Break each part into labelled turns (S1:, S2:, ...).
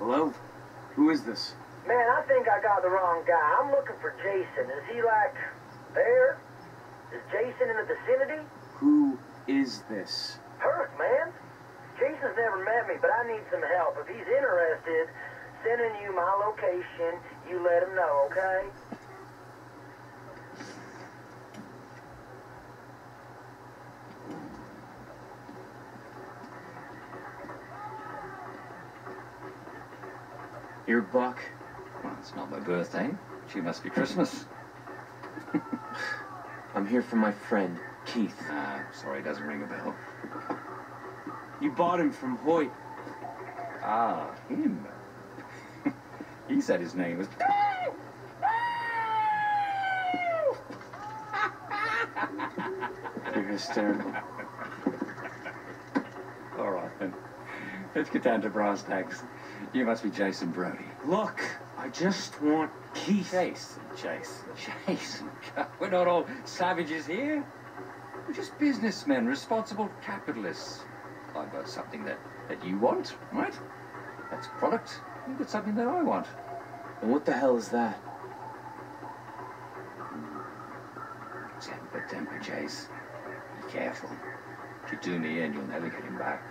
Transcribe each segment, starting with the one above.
S1: Hello? Who is this?
S2: Man, I think I got the wrong guy. I'm looking for Jason. Is he, like, there? Is Jason in the vicinity?
S1: Who is this?
S2: Perk, man. Jason's never met me, but I need some help. If he's interested, sending you my location, you let him know, okay?
S1: You're Buck?
S3: Well, it's not my birthday. She must be Christmas.
S1: I'm here for my friend, Keith.
S3: Sorry, doesn't ring a bell.
S1: You bought him from Hoyt.
S3: Ah, him. He said his name was...
S1: You're hysterical.
S3: All right, then. Let's get down to brass tacks. You must be Jason Brody.
S1: Look, I just want Keith.
S3: Jason. We're not all savages here. We're just businessmen, responsible capitalists. I've got something that you want, right? That's a product. You've got something that I want.
S1: And what the hell is that?
S3: Temper, Jace. Be careful. If you do me in, you'll never get him back.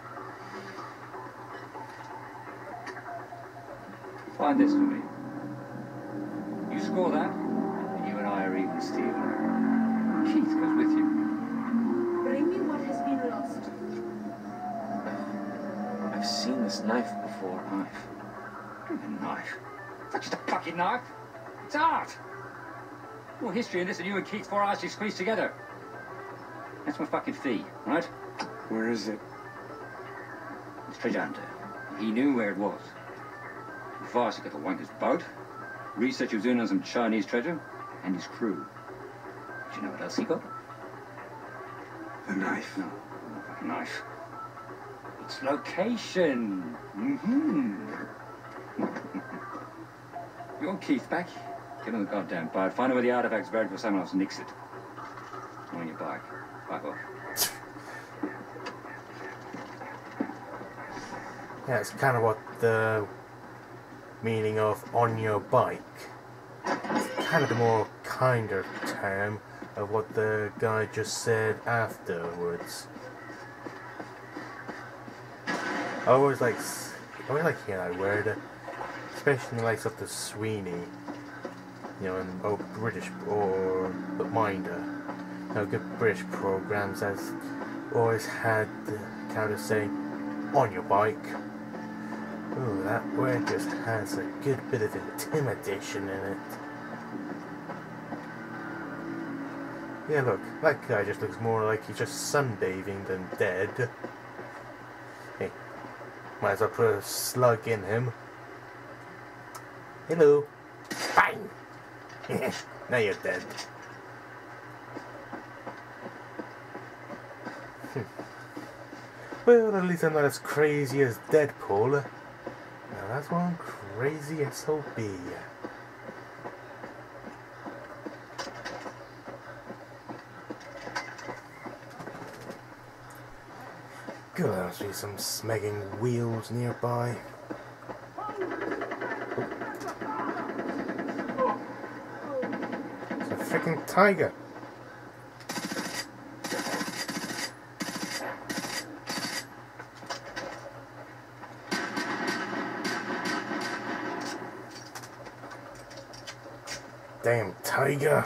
S3: Find this for me. You score that, and you and I are even, Stephen. Keith goes with you.
S4: Bring me what has been lost.
S1: I've seen this knife before.
S3: Knife? A knife? It's not just a fucking knife. It's art. More history in this than you and Keith's 4 hours you squeezed together. That's my fucking fee, right?
S1: Where is it?
S3: It's treasure hunter. He knew where it was. Varsity got the wanker's boat. Research he was doing on some Chinese treasure. And his crew. Do you know what else he got?
S1: The knife.
S3: No, not fucking knife. It's location. You want Keith back? Get on the goddamn boat. Find out where the artifact's buried before someone else nicks it. On your bike. Bike off.
S5: Yeah, it's kind of what the meaning of on your bike. It's kind of the more kinder term of what the guy just said afterwards. I always like hearing that word, especially in the likes of the Sweeney, you know, and British or the Minder. You know, good British programs has always had the kind of saying on your bike. Ooh, that word just has a good bit of intimidation in it. Yeah, look, that guy just looks more like he's just sunbathing than dead. Hey, might as well put a slug in him. Hello. Bang! Now you're dead. Well, at least I'm not as crazy as Deadpool. Now that's one crazy SOB. Good, there must be some smegging wheels nearby. It's a freaking tiger. Damn tiger.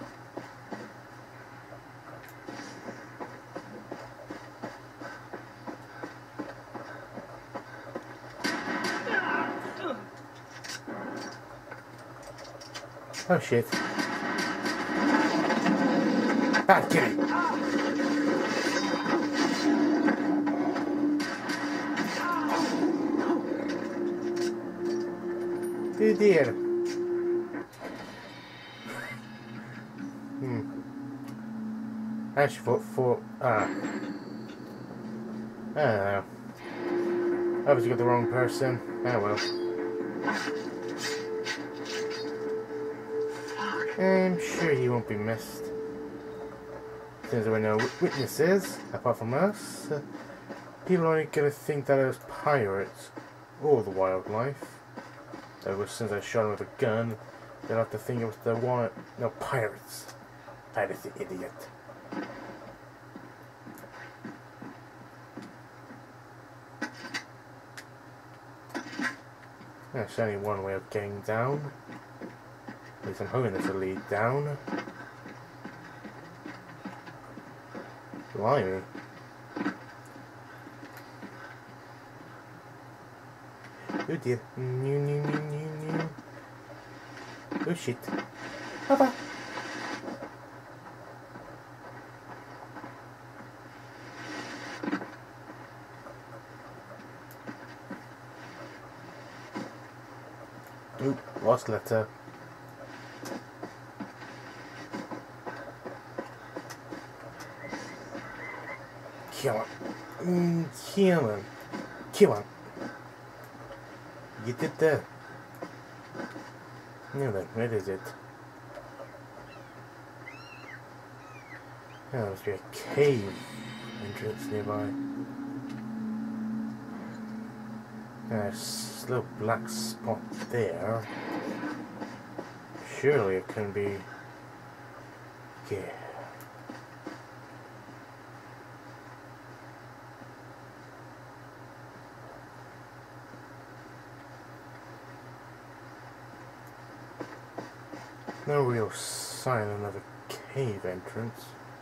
S5: Oh shit. Ah, get it. Oh dear. Actually, I don't know. Obviously got the wrong person. Oh well. I'm sure he won't be missed. Since there were no witnesses, apart from us, people are only gonna think that it was pirates. Or the wildlife. Ever since I shot him with a gun, they'll have to think it was the one. No, pirates. Pirates, you idiot. There's only one way of getting down. At least I'm hoping there's a lead down. Blimey. Oh dear. Oh shit. Papa. Oop, lost letter. Come on. Come on. Come on. Get it there. Now then, where is it? Oh, there must be a cave entrance nearby. There's a little black spot there. Surely it can be... Okay. No real sign of another cave entrance.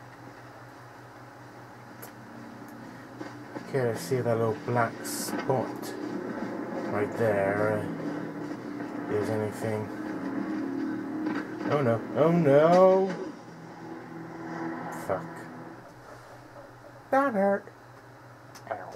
S5: Okay, I see that little black spot right there. Is anything? Oh no! Oh no! Fuck! That hurt. Ow.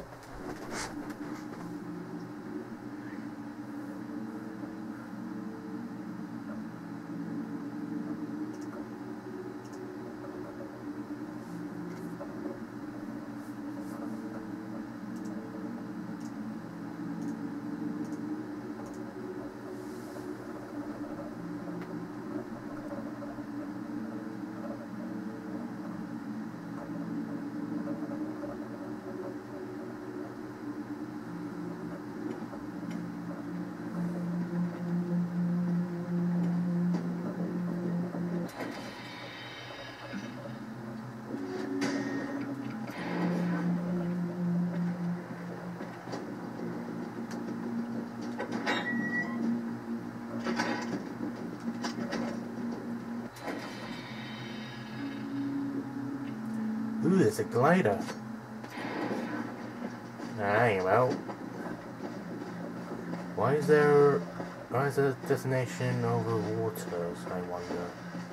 S5: Ooh, there's a glider. Hang about. Why is there a destination over waters, I wonder?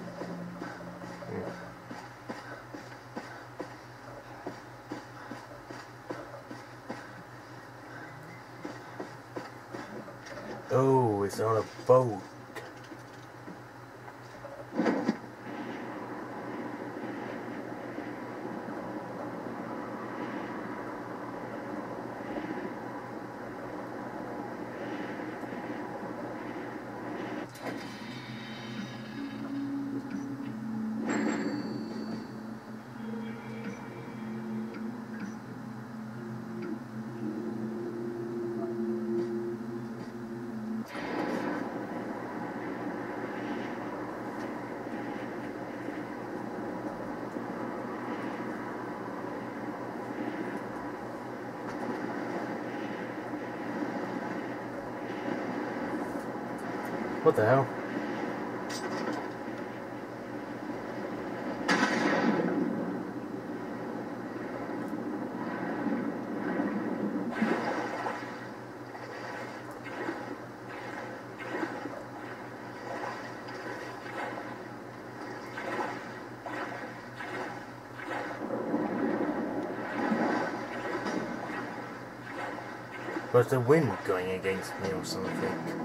S5: Oh, it's on a boat. What the hell? Was the wind going against me or something?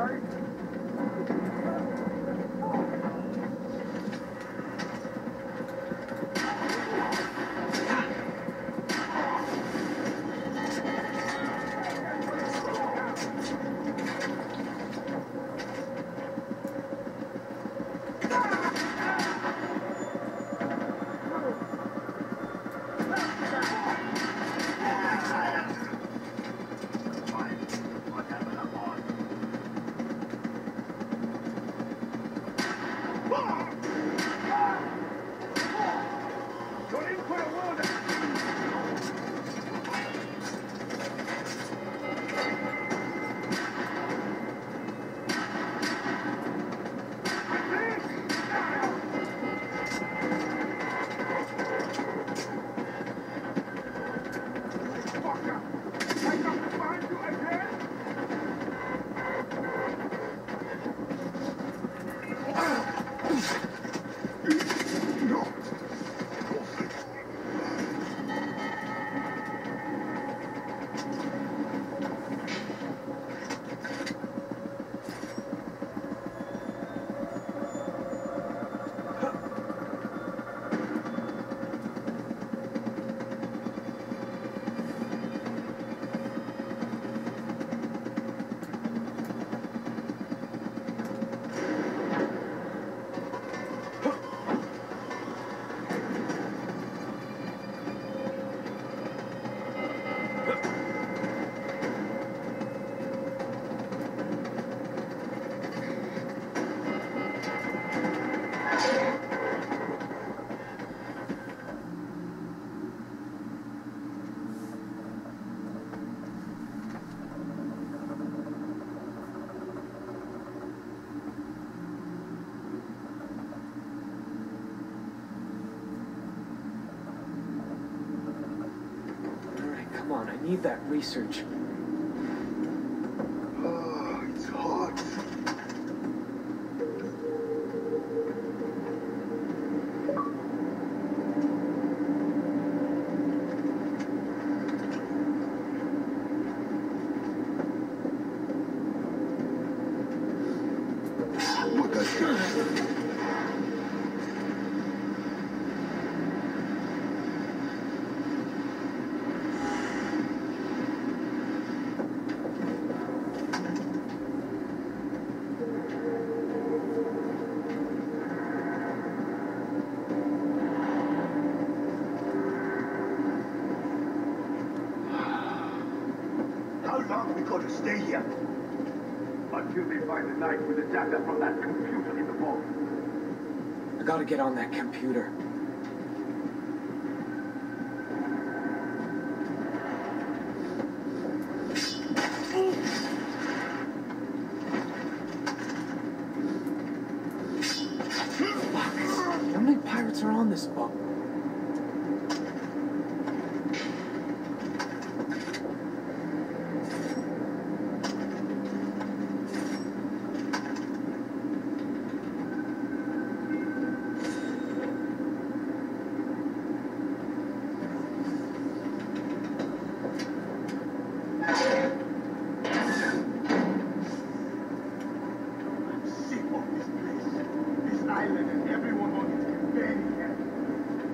S1: Come on, I need that research.
S6: Oh, it's hot. Look at that. How long we gonna stay here?
S7: Until they find the knife with the data from that computer in the vault.
S1: I gotta get on that computer. Fuck. How many pirates are on this boat?
S7: Sick of this place. This island and everyone on it can barely help.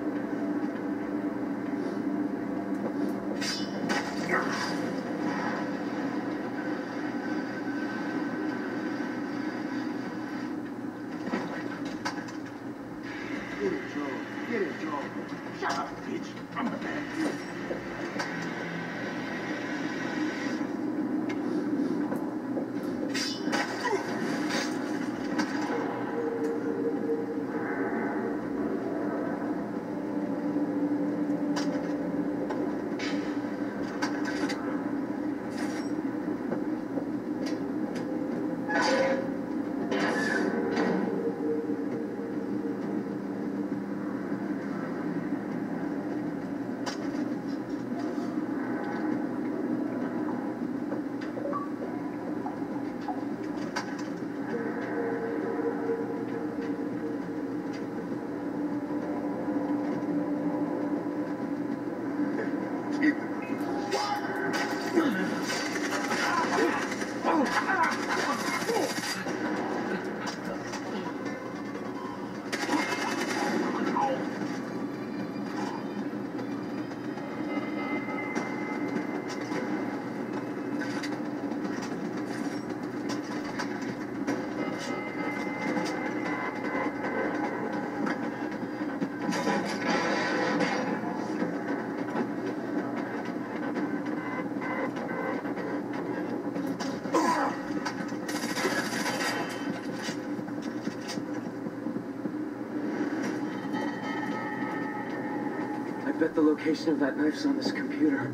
S1: the location of that knife's on this computer.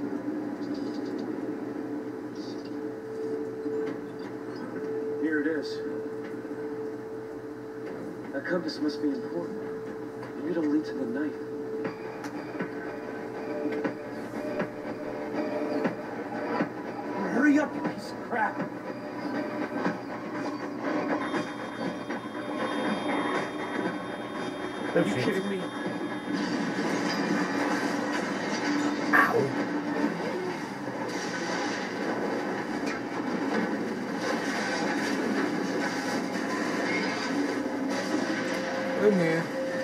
S1: Here it is. That compass must be important. Maybe it'll lead to the knife. Hurry up, you piece of crap! Are you kidding me?
S5: Ow. Oh no.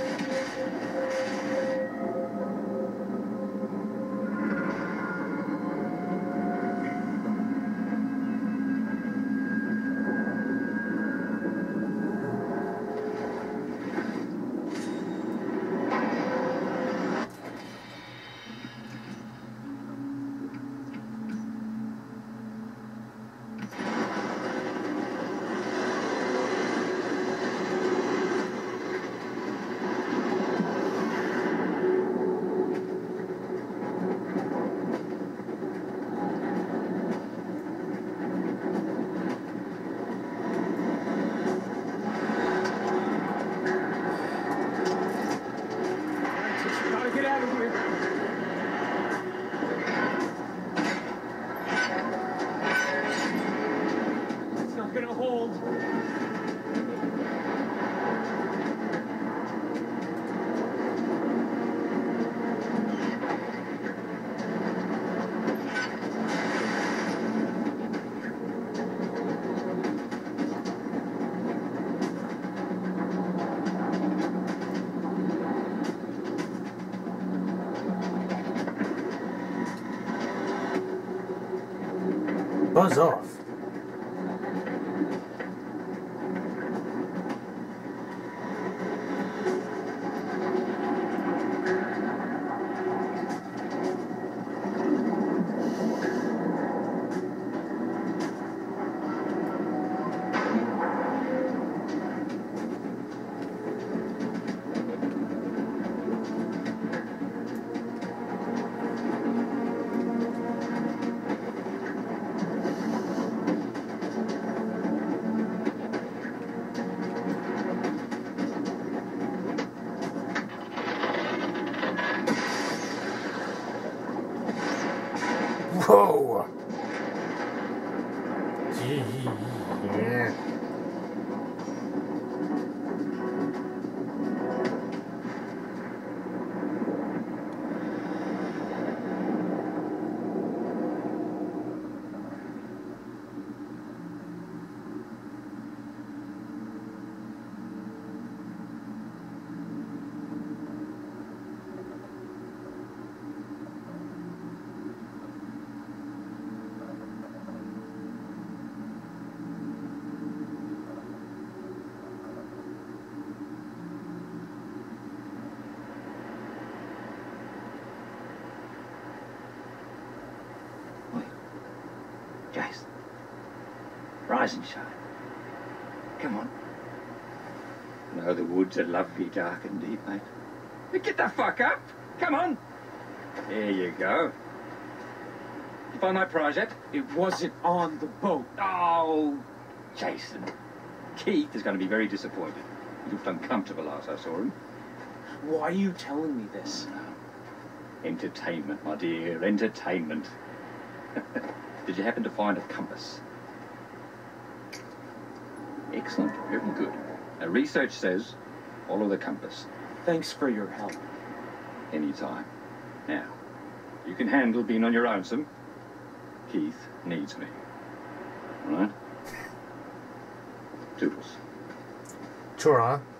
S1: Gotta get out of here. It's not gonna hold.
S5: Buzz off. Whoa! Gee, yeah.
S3: Jason. Rise and shine. Come on. I know the woods are lovely, dark and deep, mate. But get the fuck up! Come on! There you go. You find my prize yet?
S1: It wasn't on the boat.
S3: Oh, Jason. Keith is going to be very disappointed. He looked uncomfortable last I saw him.
S1: Why are you telling me this?
S3: Entertainment, my dear, entertainment. Did you happen to find a compass? Excellent, very good. Now, research says follow the compass.
S1: Thanks for your help.
S3: Anytime. Now, you can handle being on your own, Sim. Keith needs me. All right? Toodles.
S5: Sure, huh?